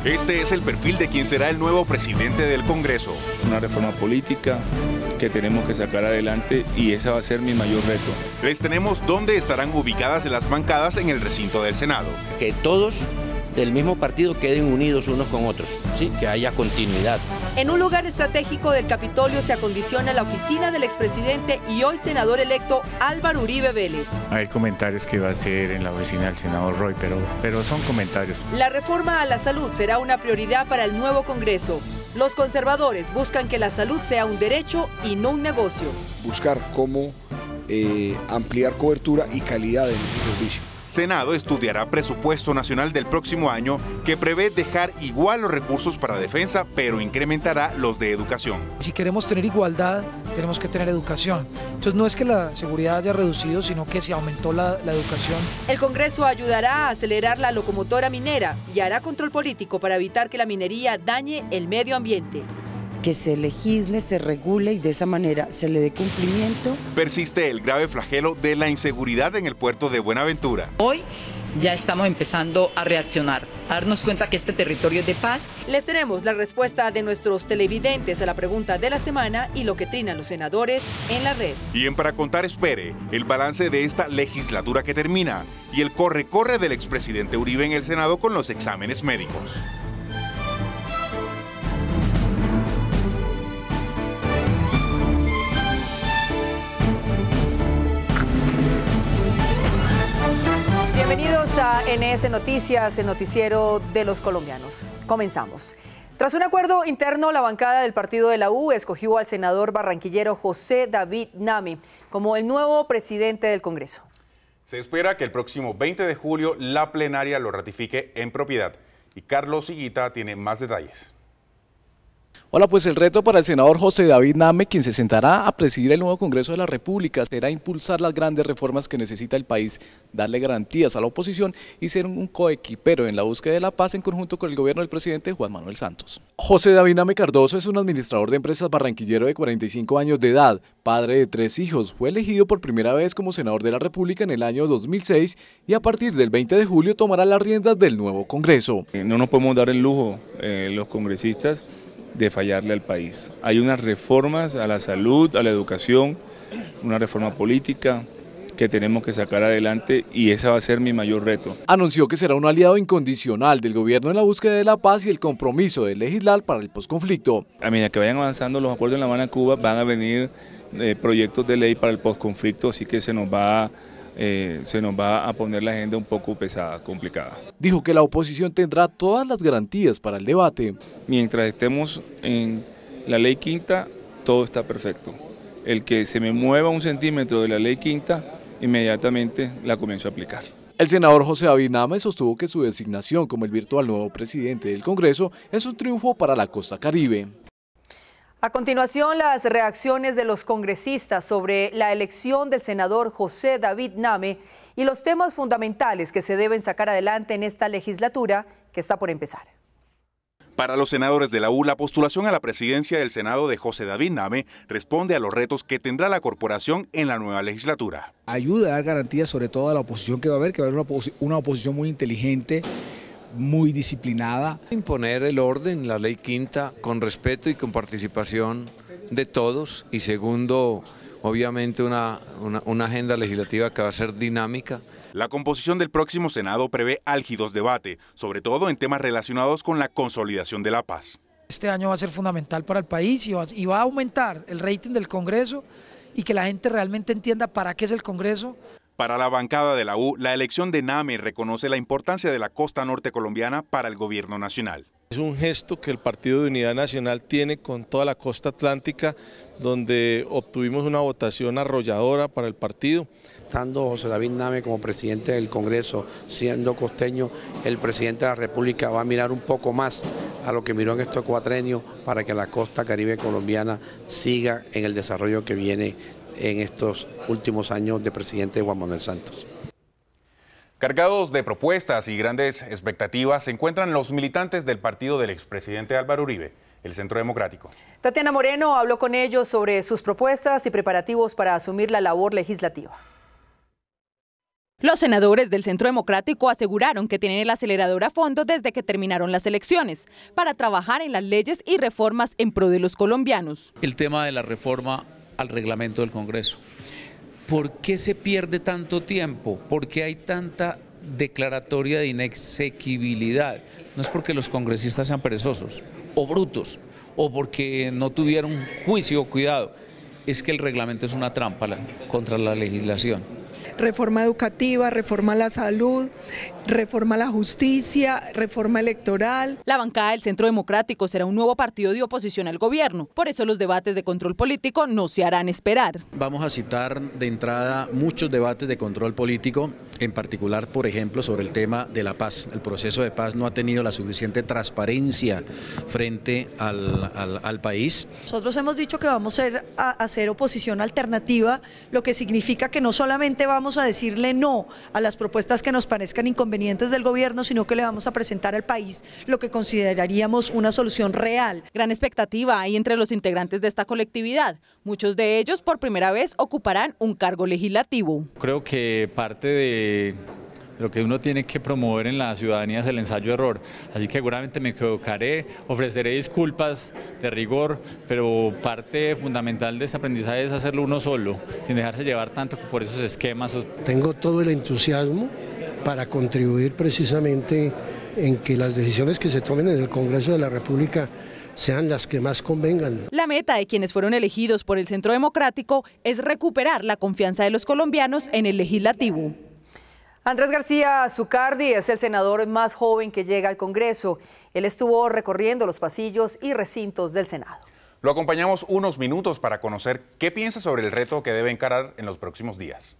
Este es el perfil de quien será el nuevo presidente del Congreso. Una reforma política que tenemos que sacar adelante y ese va a ser mi mayor reto. Les tenemos dónde estarán ubicadas las bancadas en el recinto del Senado. Que todos del mismo partido queden unidos unos con otros, ¿sí? Que haya continuidad. En un lugar estratégico del Capitolio se acondiciona la oficina del expresidente y hoy senador electo Álvaro Uribe Vélez. Hay comentarios que iba a hacer en la oficina del senador Roy, pero son comentarios. La reforma a la salud será una prioridad para el nuevo Congreso. Los conservadores buscan que la salud sea un derecho y no un negocio. Buscar cómo ampliar cobertura y calidad de nuestro servicio. Senado estudiará presupuesto nacional del próximo año que prevé dejar igual los recursos para defensa, pero incrementará los de educación. Si queremos tener igualdad, tenemos que tener educación. Entonces no es que la seguridad haya reducido, sino que se aumentó la educación. El Congreso ayudará a acelerar la locomotora minera y hará control político para evitar que la minería dañe el medio ambiente. Que se legisle, se regule y de esa manera se le dé cumplimiento. Persiste el grave flagelo de la inseguridad en el puerto de Buenaventura. Hoy ya estamos empezando a reaccionar, a darnos cuenta que este territorio es de paz. Les tenemos la respuesta de nuestros televidentes a la pregunta de la semana y lo que trinan los senadores en la red. Y en Para Contar espere el balance de esta legislatura que termina y el corre-corre del expresidente Uribe en el Senado con los exámenes médicos. Bienvenidos a NS Noticias, el noticiero de los colombianos. Comenzamos. Tras un acuerdo interno, la bancada del partido de la U escogió al senador barranquillero José David Name como el nuevo presidente del Congreso. Se espera que el próximo 20 de julio la plenaria lo ratifique en propiedad. Y Carlos Higuita tiene más detalles. Hola, pues el reto para el senador José David Name, quien se sentará a presidir el nuevo Congreso de la República, será impulsar las grandes reformas que necesita el país, darle garantías a la oposición y ser un coequipero en la búsqueda de la paz en conjunto con el gobierno del presidente Juan Manuel Santos. José David Name Cardoso es un administrador de empresas barranquillero de 45 años de edad, padre de 3 hijos, fue elegido por primera vez como senador de la República en el año 2006 y a partir del 20 de julio tomará las riendas del nuevo Congreso. No nos podemos dar el lujo, los congresistas, de fallarle al país. Hay unas reformas a la salud, a la educación, una reforma política que tenemos que sacar adelante y ese va a ser mi mayor reto. Anunció que será un aliado incondicional del gobierno en la búsqueda de la paz y el compromiso de legislar para el posconflicto. A medida que vayan avanzando los acuerdos en La Habana, Cuba, van a venir proyectos de ley para el posconflicto, así que se nos va a poner la agenda un poco pesada, complicada. Dijo que la oposición tendrá todas las garantías para el debate. Mientras estemos en la ley quinta, todo está perfecto. El que se me mueva 1 centímetro de la ley quinta, inmediatamente la comienzo a aplicar. El senador José David Name sostuvo que su designación como el virtual nuevo presidente del Congreso es un triunfo para la costa caribe. A continuación, las reacciones de los congresistas sobre la elección del senador José David Name y los temas fundamentales que se deben sacar adelante en esta legislatura que está por empezar. Para los senadores de la U, la postulación a la presidencia del Senado de José David Name responde a los retos que tendrá la corporación en la nueva legislatura. Ayuda a dar garantías sobre todo a la oposición que va a haber una oposición muy inteligente, muy disciplinada. Imponer el orden, la ley quinta, con respeto y con participación de todos. Y segundo, obviamente una agenda legislativa que va a ser dinámica. La composición del próximo Senado prevé álgidos debates, sobre todo en temas relacionados con la consolidación de la paz. Este año va a ser fundamental para el país y va a aumentar el rating del Congreso y que la gente realmente entienda para qué es el Congreso. Para la bancada de la U, la elección de Name reconoce la importancia de la costa norte colombiana para el gobierno nacional. Es un gesto que el Partido de Unidad Nacional tiene con toda la costa atlántica, donde obtuvimos una votación arrolladora para el partido. Estando José David Name como presidente del Congreso, siendo costeño, el presidente de la República va a mirar un poco más a lo que miró en estos cuatrenios para que la costa caribe colombiana siga en el desarrollo que viene en estos últimos años de presidente Juan Manuel Santos. Cargados de propuestas y grandes expectativas se encuentran los militantes del partido del expresidente Álvaro Uribe, el Centro Democrático. Tatiana Moreno habló con ellos sobre sus propuestas y preparativos para asumir la labor legislativa. Los senadores del Centro Democrático aseguraron que tienen el acelerador a fondo desde que terminaron las elecciones para trabajar en las leyes y reformas en pro de los colombianos. El tema de la reforma al reglamento del Congreso. ¿Por qué se pierde tanto tiempo? ¿Por qué hay tanta declaratoria de inexequibilidad? No es porque los congresistas sean perezosos o brutos o porque no tuvieron juicio o cuidado. Es que el reglamento es una trampa contra la legislación. Reforma educativa, reforma a la salud, reforma a la justicia, reforma electoral. La bancada del Centro Democrático será un nuevo partido de oposición al gobierno. Por eso los debates de control político no se harán esperar. Vamos a citar de entrada muchos debates de control político, en particular, por ejemplo, sobre el tema de la paz. El proceso de paz no ha tenido la suficiente transparencia frente al país. Nosotros hemos dicho que vamos a hacer oposición alternativa, lo que significa que no solamente vamos a decirle no a las propuestas que nos parezcan inconvenientes del gobierno, sino que le vamos a presentar al país lo que consideraríamos una solución real. Gran expectativa hay entre los integrantes de esta colectividad. Muchos de ellos por primera vez ocuparán un cargo legislativo. Creo que parte de lo que uno tiene que promover en la ciudadanía es el ensayo-error, así que seguramente me equivocaré, ofreceré disculpas de rigor, pero parte fundamental de este aprendizaje es hacerlo uno solo, sin dejarse llevar tanto por esos esquemas. Tengo todo el entusiasmo para contribuir precisamente en que las decisiones que se tomen en el Congreso de la República sean las que más convengan. La meta de quienes fueron elegidos por el Centro Democrático es recuperar la confianza de los colombianos en el legislativo. Andrés García Zucardi es el senador más joven que llega al Congreso. Él estuvo recorriendo los pasillos y recintos del Senado. Lo acompañamos unos minutos para conocer qué piensa sobre el reto que debe encarar en los próximos días.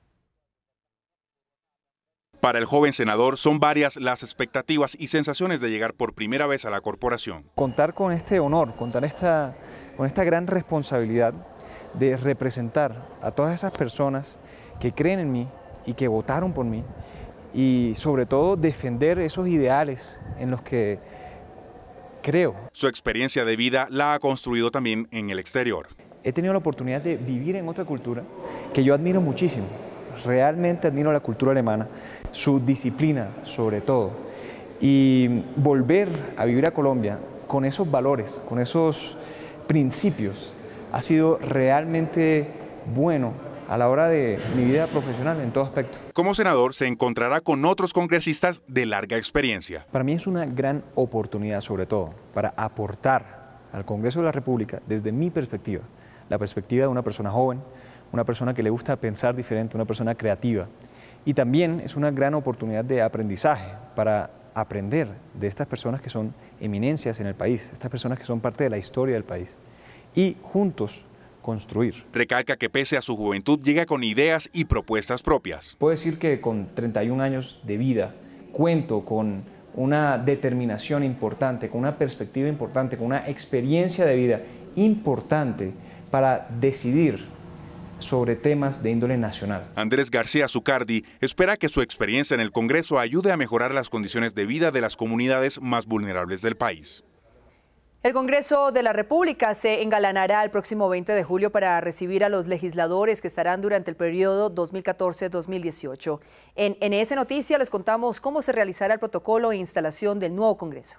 Para el joven senador son varias las expectativas y sensaciones de llegar por primera vez a la corporación. Contar con este honor, contar con esta gran responsabilidad de representar a todas esas personas que creen en mí y que votaron por mí, y sobre todo defender esos ideales en los que creo. Su experiencia de vida la ha construido también en el exterior. He tenido la oportunidad de vivir en otra cultura que yo admiro muchísimo. Realmente admiro la cultura alemana, su disciplina sobre todo, y volver a vivir a Colombia con esos valores, con esos principios, ha sido realmente bueno a la hora de mi vida profesional en todo aspecto. Como senador se encontrará con otros congresistas de larga experiencia. Para mí es una gran oportunidad, sobre todo, para aportar al Congreso de la República, desde mi perspectiva, la perspectiva de una persona joven, una persona que le gusta pensar diferente, una persona creativa. Y también es una gran oportunidad de aprendizaje para aprender de estas personas que son eminencias en el país, estas personas que son parte de la historia del país, y juntos construir. Recalca que pese a su juventud llega con ideas y propuestas propias. Puedo decir que con 31 años de vida cuento con una determinación importante, con una perspectiva importante, con una experiencia de vida importante para decidir sobre temas de índole nacional. Andrés García Zucardi espera que su experiencia en el Congreso ayude a mejorar las condiciones de vida de las comunidades más vulnerables del país. El Congreso de la República se engalanará el próximo 20 de julio para recibir a los legisladores que estarán durante el periodo 2014-2018. En NS Noticias les contamos cómo se realizará el protocolo e instalación del nuevo Congreso.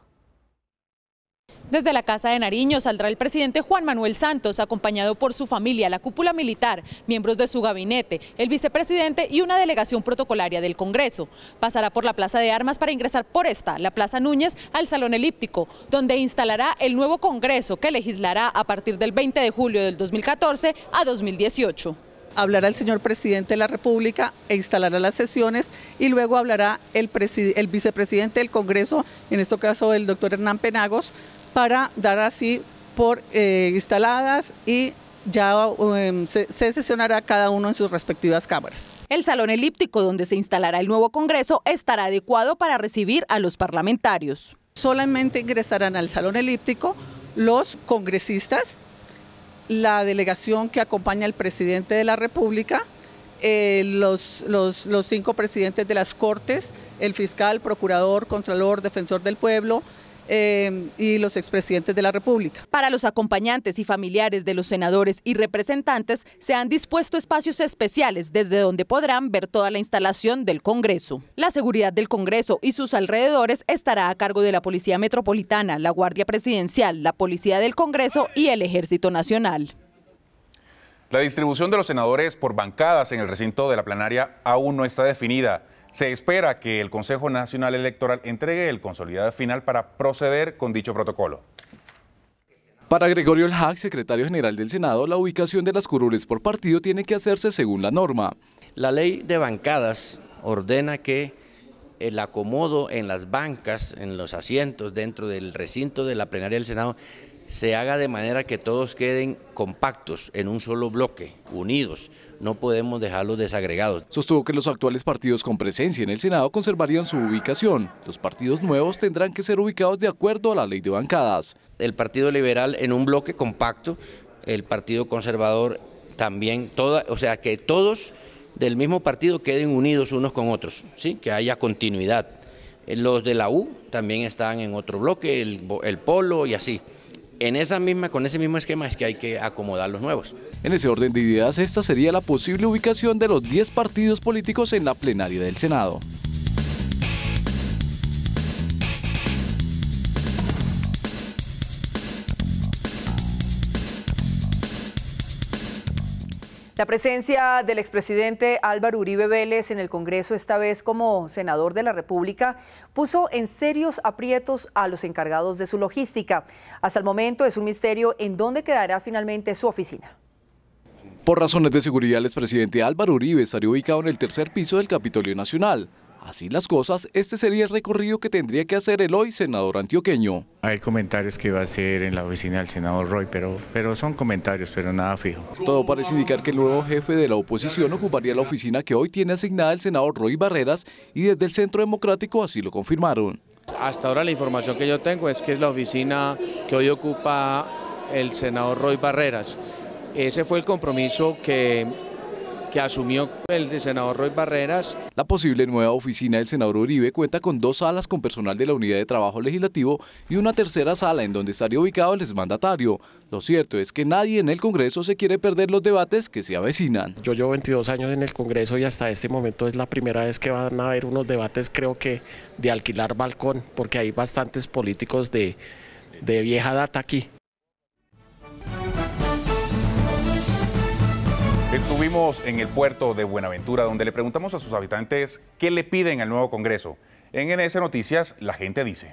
Desde la Casa de Nariño saldrá el presidente Juan Manuel Santos, acompañado por su familia, la cúpula militar, miembros de su gabinete, el vicepresidente y una delegación protocolaria del Congreso. Pasará por la Plaza de Armas para ingresar por la Plaza Núñez, al Salón Elíptico, donde instalará el nuevo Congreso que legislará a partir del 20 de julio del 2014 a 2018. Hablará el señor presidente de la República e instalará las sesiones, y luego hablará el vicepresidente del Congreso, en este caso el doctor Hernán Penagos, para dar así por instaladas, y ya se sesionará cada uno en sus respectivas cámaras. El Salón Elíptico, donde se instalará el nuevo Congreso, estará adecuado para recibir a los parlamentarios. Solamente ingresarán al Salón Elíptico los congresistas, la delegación que acompaña al presidente de la República, los 5 presidentes de las Cortes, el fiscal, procurador, contralor, defensor del pueblo, y los expresidentes de la República. Para los acompañantes y familiares de los senadores y representantes se han dispuesto espacios especiales desde donde podrán ver toda la instalación del Congreso. La seguridad del Congreso y sus alrededores estará a cargo de la Policía Metropolitana, la Guardia Presidencial, la Policía del Congreso y el Ejército Nacional. La distribución de los senadores por bancadas en el recinto de la plenaria aún no está definida. Se espera que el Consejo Nacional Electoral entregue el consolidado final para proceder con dicho protocolo. Para Gregorio Elhag, secretario general del Senado, la ubicación de las curules por partido tiene que hacerse según la norma. La ley de bancadas ordena que el acomodo en las bancas, en los asientos dentro del recinto de la plenaria del Senado, se haga de manera que todos queden compactos en un solo bloque, unidos. No podemos dejarlos desagregados. Sostuvo que los actuales partidos con presencia en el Senado conservarían su ubicación. Los partidos nuevos tendrán que ser ubicados de acuerdo a la ley de bancadas. El Partido Liberal en un bloque compacto, el Partido Conservador también, o sea que todos del mismo partido queden unidos unos con otros, ¿sí? Que haya continuidad. Los de la U también están en otro bloque, el Polo y así. Con ese mismo esquema es que hay que acomodar los nuevos. En ese orden de ideas, esta sería la posible ubicación de los 10 partidos políticos en la plenaria del Senado. La presencia del expresidente Álvaro Uribe Vélez en el Congreso, esta vez como senador de la República, puso en serios aprietos a los encargados de su logística. Hasta el momento es un misterio en dónde quedará finalmente su oficina. Por razones de seguridad, el expresidente Álvaro Uribe estaría ubicado en el tercer piso del Capitolio Nacional. Así las cosas, este sería el recorrido que tendría que hacer el hoy senador antioqueño. Hay comentarios que iba a hacer en la oficina del senador Roy, pero son comentarios, pero nada fijo. Todo parece indicar que el nuevo jefe de la oposición ocuparía la oficina que hoy tiene asignada el senador Roy Barreras y desde el Centro Democrático así lo confirmaron. Hasta ahora la información que yo tengo es que es la oficina que hoy ocupa el senador Roy Barreras. Ese fue el compromiso que asumió el senador Roy Barreras. La posible nueva oficina del senador Uribe cuenta con 2 salas con personal de la Unidad de Trabajo Legislativo y una tercera sala en donde estaría ubicado el exmandatario. Lo cierto es que nadie en el Congreso se quiere perder los debates que se avecinan. Yo llevo 22 años en el Congreso y hasta este momento es la primera vez que van a haber unos debates, creo que de alquilar balcón, porque hay bastantes políticos de vieja data aquí. Estuvimos en el puerto de Buenaventura, donde le preguntamos a sus habitantes qué le piden al nuevo Congreso. En NS Noticias, la gente dice.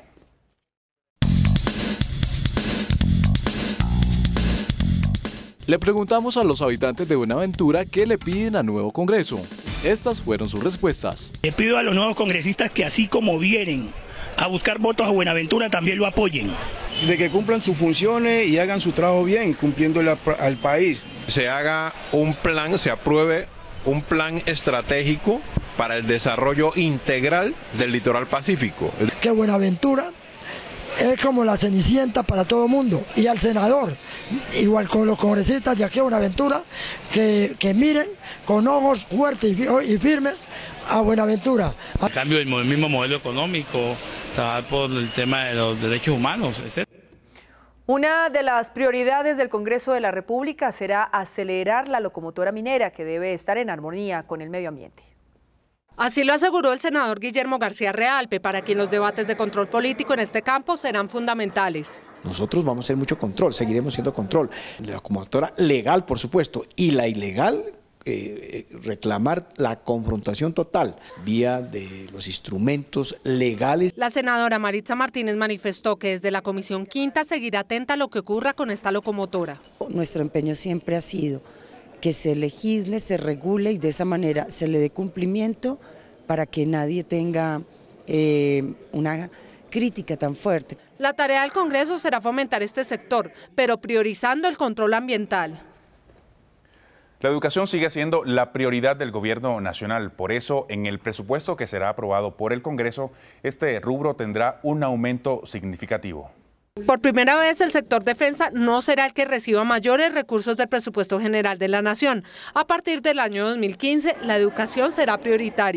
Le preguntamos a los habitantes de Buenaventura qué le piden al nuevo Congreso. Estas fueron sus respuestas. Le pido a los nuevos congresistas que así como vienen a buscar votos a Buenaventura, también lo apoyen. De que cumplan sus funciones y hagan su trabajo bien, cumpliendo al país. Se haga un plan, se apruebe un plan estratégico para el desarrollo integral del litoral pacífico. Que Buenaventura es como la cenicienta para todo el mundo, y al senador, igual con los congresistas de aquí a Buenaventura, que miren con ojos fuertes y firmes a Buenaventura. A cambio del mismo modelo económico, trabajar por el tema de los derechos humanos, etc. Una de las prioridades del Congreso de la República será acelerar la locomotora minera, que debe estar en armonía con el medio ambiente. Así lo aseguró el senador Guillermo García Realpe, para quien los debates de control político en este campo serán fundamentales. Nosotros vamos a hacer mucho control, seguiremos siendo control. La locomotora legal, por supuesto, y la ilegal, reclamar la confrontación total vía de los instrumentos legales. La senadora Maritza Martínez manifestó que desde la Comisión Quinta seguirá atenta a lo que ocurra con esta locomotora. Nuestro empeño siempre ha sido que se legisle, se regule y de esa manera se le dé cumplimiento para que nadie tenga una crítica tan fuerte. La tarea del Congreso será fomentar este sector, pero priorizando el control ambiental. La educación sigue siendo la prioridad del gobierno nacional. Por eso, en el presupuesto que será aprobado por el Congreso, este rubro tendrá un aumento significativo. Por primera vez, el sector defensa no será el que reciba mayores recursos del presupuesto general de la Nación. A partir del año 2015, la educación será prioritaria.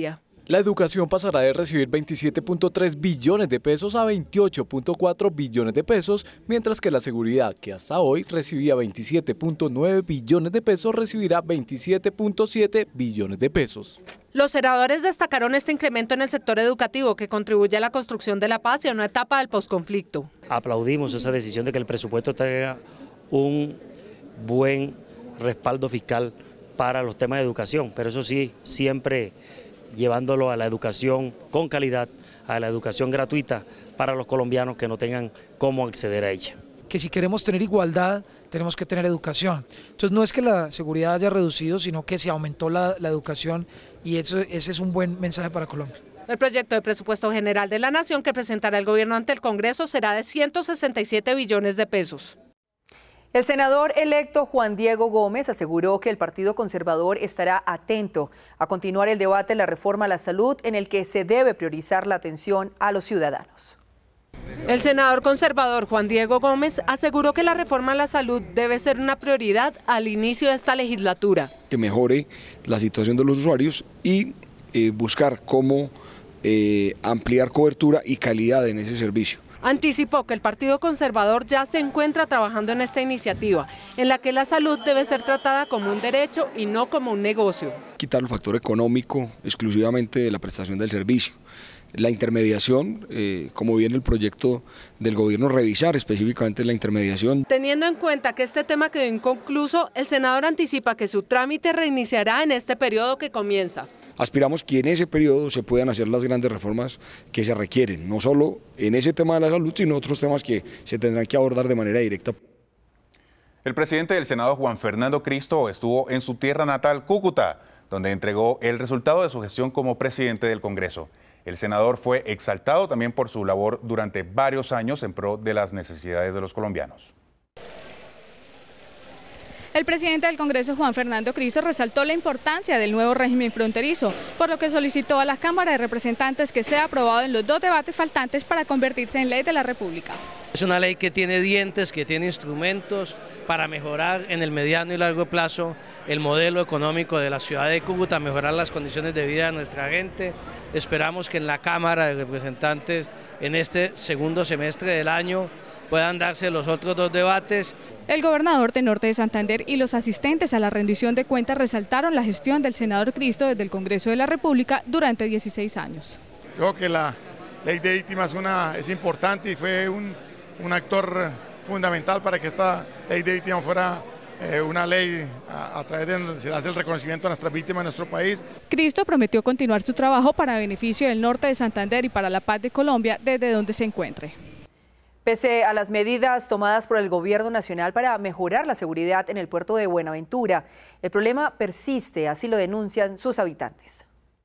La educación pasará de recibir 27.3 billones de pesos a 28.4 billones de pesos, mientras que la seguridad, que hasta hoy recibía 27.9 billones de pesos, recibirá 27.7 billones de pesos. Los senadores destacaron este incremento en el sector educativo que contribuye a la construcción de la paz y a una etapa del posconflicto. Aplaudimos esa decisión de que el presupuesto tenga un buen respaldo fiscal para los temas de educación, pero eso sí, siempre llevándolo a la educación con calidad, a la educación gratuita para los colombianos que no tengan cómo acceder a ella. Que si queremos tener igualdad, tenemos que tener educación. Entonces no es que la seguridad haya reducido, sino que se aumentó la educación y ese es un buen mensaje para Colombia. El proyecto de presupuesto general de la Nación que presentará el gobierno ante el Congreso será de 167 billones de pesos. El senador electo Juan Diego Gómez aseguró que el Partido Conservador estará atento a continuar el debate de la reforma a la salud en el que se debe priorizar la atención a los ciudadanos. El senador conservador Juan Diego Gómez aseguró que la reforma a la salud debe ser una prioridad al inicio de esta legislatura. Que mejore la situación de los usuarios y buscar cómo ampliar cobertura y calidad en ese servicio. Anticipó que el Partido Conservador ya se encuentra trabajando en esta iniciativa, en la que la salud debe ser tratada como un derecho y no como un negocio. Quitar el factor económico exclusivamente de la prestación del servicio. La intermediación, como viene el proyecto del gobierno, revisar específicamente la intermediación. Teniendo en cuenta que este tema quedó inconcluso, el senador anticipa que su trámite reiniciará en este periodo que comienza. Aspiramos que en ese periodo se puedan hacer las grandes reformas que se requieren, no solo en ese tema de la salud, sino otros temas que se tendrán que abordar de manera directa. El presidente del Senado, Juan Fernando Cristo, estuvo en su tierra natal, Cúcuta, donde entregó el resultado de su gestión como presidente del Congreso. El senador fue exaltado también por su labor durante varios años en pro de las necesidades de los colombianos. El presidente del Congreso, Juan Fernando Cristo, resaltó la importancia del nuevo régimen fronterizo, por lo que solicitó a la Cámara de Representantes que sea aprobado en los 2 debates faltantes para convertirse en ley de la República. Es una ley que tiene dientes, que tiene instrumentos para mejorar en el mediano y largo plazo el modelo económico de la ciudad de Cúcuta, mejorar las condiciones de vida de nuestra gente. Esperamos que en la Cámara de Representantes, en este segundo semestre del año, puedan darse los otros 2 debates. El gobernador de Norte de Santander y los asistentes a la rendición de cuentas resaltaron la gestión del senador Cristo desde el Congreso de la República durante 16 años. Creo que la ley de víctimas es importante y fue un actor fundamental para que esta ley de víctimas fuera una ley a través de donde se hace el reconocimiento a nuestras víctimas en nuestro país. Cristo prometió continuar su trabajo para beneficio del norte de Santander y para la paz de Colombia desde donde se encuentre. Pese a las medidas tomadas por el gobierno nacional para mejorar la seguridad en el puerto de Buenaventura, el problema persiste, así lo denuncian sus habitantes.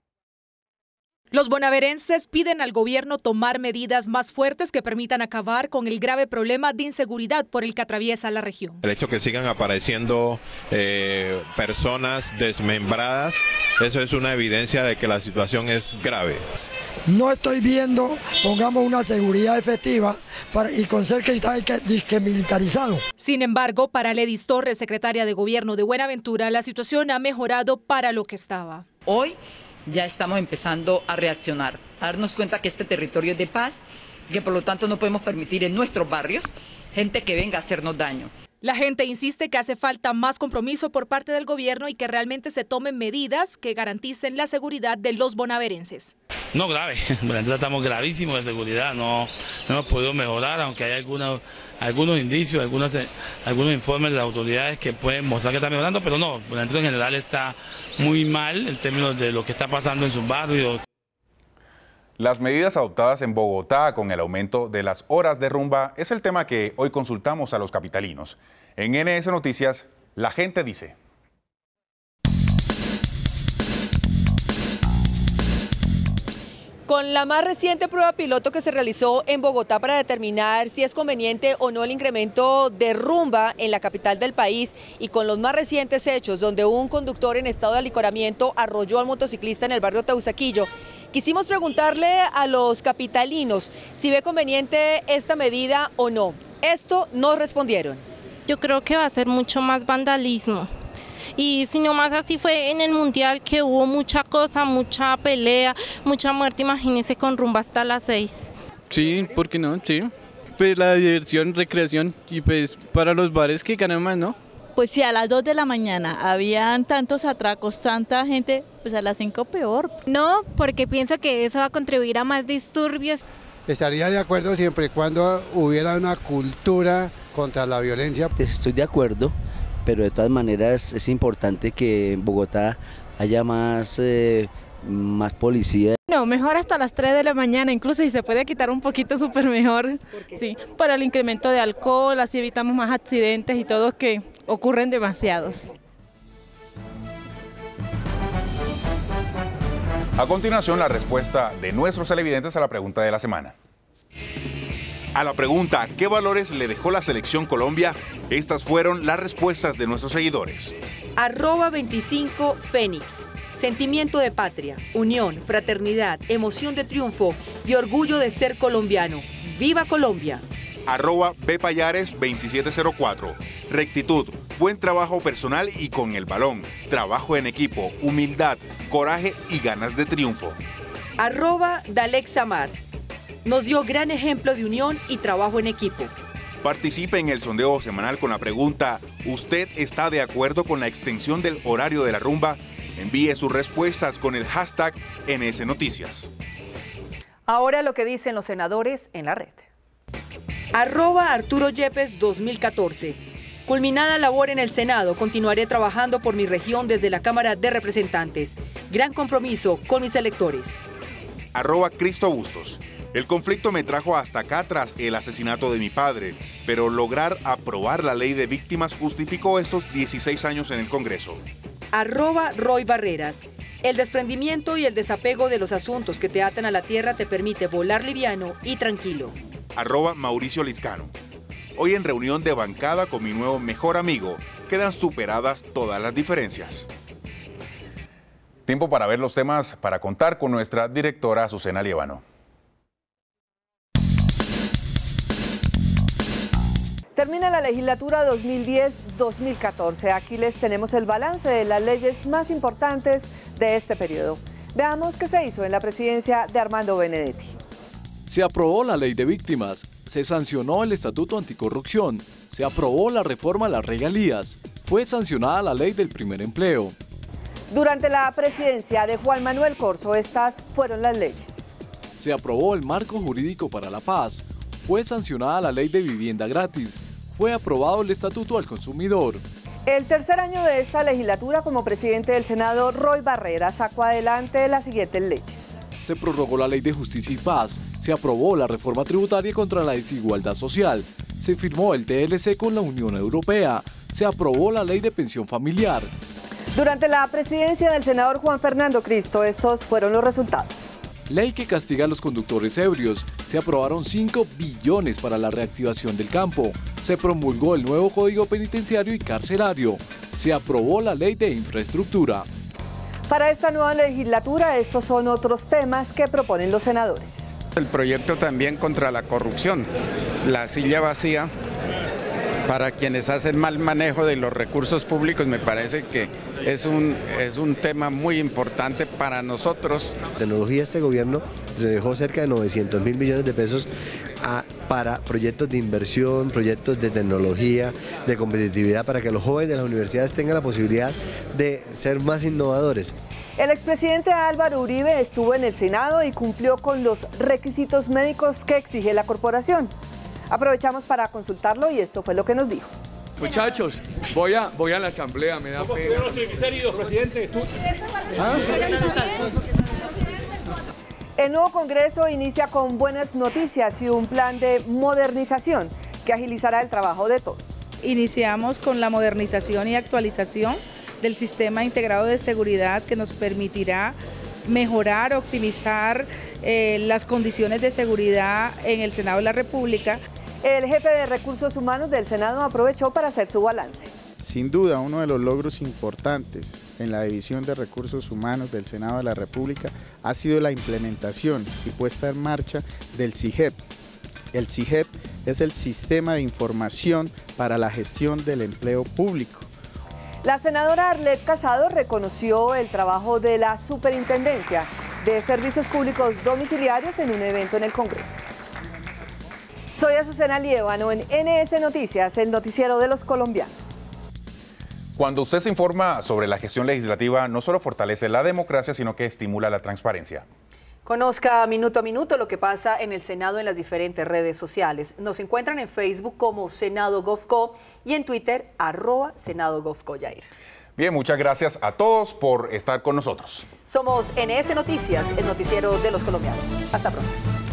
Los bonaverenses piden al gobierno tomar medidas más fuertes que permitan acabar con el grave problema de inseguridad por el que atraviesa la región. El hecho que sigan apareciendo personas desmembradas, eso es una evidencia de que la situación es grave. No estoy viendo, pongamos una seguridad efectiva y con ser que está militarizado. Sin embargo, para Ledis Torres, secretaria de Gobierno de Buenaventura, la situación ha mejorado para lo que estaba. Hoy ya estamos empezando a reaccionar, a darnos cuenta que este territorio es de paz, que por lo tanto no podemos permitir en nuestros barrios gente que venga a hacernos daño. La gente insiste que hace falta más compromiso por parte del gobierno y que realmente se tomen medidas que garanticen la seguridad de los bonaverenses. No, grave, estamos gravísimos de seguridad, no hemos podido mejorar, aunque hay algunos indicios, algunos informes de las autoridades que pueden mostrar que está mejorando, pero no, en general está muy mal en términos de lo que está pasando en sus barrios. Las medidas adoptadas en Bogotá con el aumento de las horas de rumba es el tema que hoy consultamos a los capitalinos. En NS Noticias, la gente dice. Con la más reciente prueba piloto que se realizó en Bogotá para determinar si es conveniente o no el incremento de rumba en la capital del país y con los más recientes hechos donde un conductor en estado de alicoramiento arrolló al motociclista en el barrio Teusaquillo, quisimos preguntarle a los capitalinos si ve conveniente esta medida o no. Esto nos respondieron. Yo creo que va a ser mucho más vandalismo. y si no más así fue en el Mundial, que hubo mucha cosa, mucha pelea, mucha muerte, imagínense con rumba hasta las 6. Sí, ¿por qué no? Sí, pues la diversión, recreación y pues para los bares que ganan más, ¿no? Pues si a las 2 de la mañana habían tantos atracos, tanta gente, pues a las 5 peor. No, porque pienso que eso va a contribuir a más disturbios. Estaría de acuerdo siempre y cuando hubiera una cultura contra la violencia. Estoy de acuerdo, pero de todas maneras es importante que en Bogotá haya más policía. No, mejor hasta las 3 de la mañana, incluso si se puede quitar un poquito súper mejor. Sí, para el incremento de alcohol, así evitamos más accidentes y todo que ocurren demasiados. A continuación, la respuesta de nuestros televidentes a la pregunta de la semana. A la pregunta, ¿qué valores le dejó la Selección Colombia? Estas fueron las respuestas de nuestros seguidores. @25 Fénix. Sentimiento de patria, unión, fraternidad, emoción de triunfo y orgullo de ser colombiano. ¡Viva Colombia! @bpayares2704. Rectitud, buen trabajo personal y con el balón. Trabajo en equipo, humildad, coraje y ganas de triunfo. @Dalexamar. Nos dio gran ejemplo de unión y trabajo en equipo. Participe en el sondeo semanal con la pregunta, ¿usted está de acuerdo con la extensión del horario de la rumba? Envíe sus respuestas con el hashtag NSNoticias. Ahora lo que dicen los senadores en la red. @Arturo Yepes 2014. Culminada labor en el Senado, continuaré trabajando por mi región desde la Cámara de Representantes. Gran compromiso con mis electores. @Cristo Bustos. El conflicto me trajo hasta acá tras el asesinato de mi padre, pero lograr aprobar la ley de víctimas justificó estos 16 años en el Congreso. @Roy Barreras. El desprendimiento y el desapego de los asuntos que te atan a la tierra te permite volar liviano y tranquilo. @Mauricio Liscano. Hoy en reunión de bancada con mi nuevo mejor amigo, quedan superadas todas las diferencias. Tiempo para ver los temas, para contar con nuestra directora Azucena Liévano. Termina la legislatura 2010-2014. Aquí les tenemos el balance de las leyes más importantes de este periodo. Veamos qué se hizo en la presidencia de Armando Benedetti. Se aprobó la ley de víctimas, se sancionó el Estatuto Anticorrupción, se aprobó la reforma a las regalías, fue sancionada la ley del primer empleo. Durante la presidencia de Juan Manuel Corzo, estas fueron las leyes. Se aprobó el marco jurídico para la paz, fue sancionada la ley de vivienda gratis, fue aprobado el Estatuto al Consumidor. El tercer año de esta legislatura como presidente del Senado, Roy Barreras sacó adelante las siguientes leyes. Se prorrogó la ley de justicia y paz, se aprobó la reforma tributaria contra la desigualdad social, se firmó el TLC con la Unión Europea, se aprobó la ley de pensión familiar. Durante la presidencia del senador Juan Fernando Cristo, estos fueron los resultados. Ley que castiga a los conductores ebrios. Se aprobaron 5 billones para la reactivación del campo. Se promulgó el nuevo Código Penitenciario y Carcelario. Se aprobó la Ley de Infraestructura. Para esta nueva legislatura, estos son otros temas que proponen los senadores. El proyecto también contra la corrupción, la silla vacía para quienes hacen mal manejo de los recursos públicos, me parece que es un tema muy importante para nosotros. La tecnología, este gobierno se dejó cerca de 900.000 millones de pesos para proyectos de inversión, proyectos de tecnología, de competitividad, para que los jóvenes de las universidades tengan la posibilidad de ser más innovadores. El expresidente Álvaro Uribe estuvo en el Senado y cumplió con los requisitos médicos que exige la corporación. Aprovechamos para consultarlo y esto fue lo que nos dijo. Muchachos, voy a la asamblea, me da pena. Presidente, ¿tú? ¿Ah? El nuevo Congreso inicia con buenas noticias y un plan de modernización que agilizará el trabajo de todos. Iniciamos con la modernización y actualización del sistema integrado de seguridad que nos permitirá mejorar, optimizar las condiciones de seguridad en el Senado de la República. El jefe de Recursos Humanos del Senado aprovechó para hacer su balance. Sin duda, uno de los logros importantes en la División de Recursos Humanos del Senado de la República ha sido la implementación y puesta en marcha del SIGEP. El SIGEP es el Sistema de Información para la Gestión del Empleo Público. La senadora Arlet Casado reconoció el trabajo de la Superintendencia de Servicios Públicos Domiciliarios en un evento en el Congreso. Soy Azucena Liévano en NS Noticias, el noticiero de los colombianos. Cuando usted se informa sobre la gestión legislativa, no solo fortalece la democracia, sino que estimula la transparencia. Conozca minuto a minuto lo que pasa en el Senado en las diferentes redes sociales. Nos encuentran en Facebook como Senado Gov.co y en Twitter @SenadoGovCo. Yair. Bien, muchas gracias a todos por estar con nosotros. Somos NS Noticias, el noticiero de los colombianos. Hasta pronto.